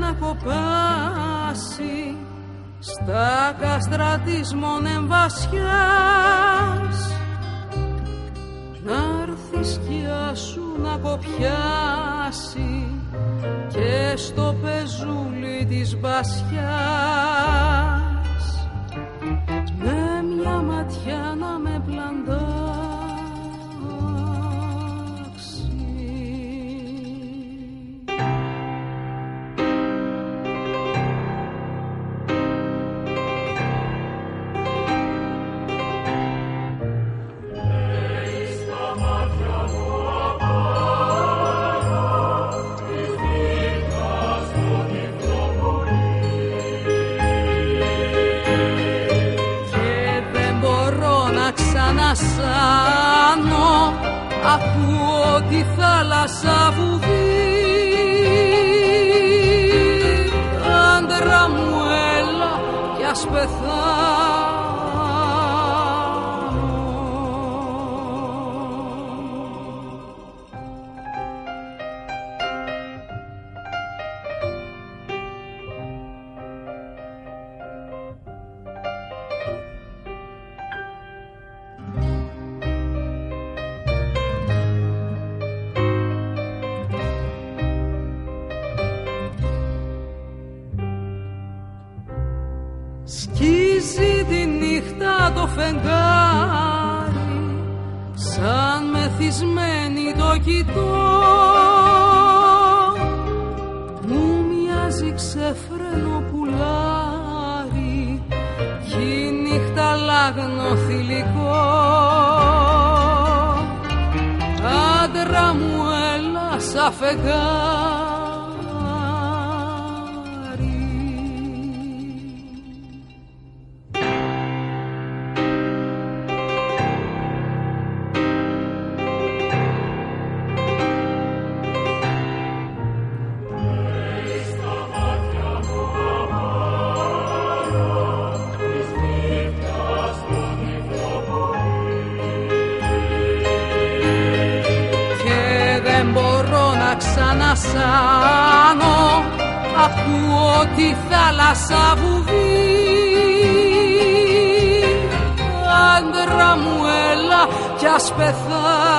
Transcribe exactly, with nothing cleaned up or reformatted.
να κοπάσει στα κάστρα της μονεμβασιάς, να'ρθει σκιά σου να κοπιάσει και στο πεζούλι της μπασιάς, με μια ματιά να με πλαντάξει. Ακούω τη θάλασσα βουβεί, άντρα μου έλα κι ας πεθάνω. Σκίζει τη νύχτα το φεγγάρι, σαν μεθυσμένη το κοιτώ, μου μοιάζει ξεφρένο πουλάρι κι η νύχτα λάγνο θηλυκό. Άντρα μου έλα σαν φεγγάρι. Ξανασάνω, ακούω τη θάλασσα βουβεί, άντρα μου έλα κι ας πεθάνω.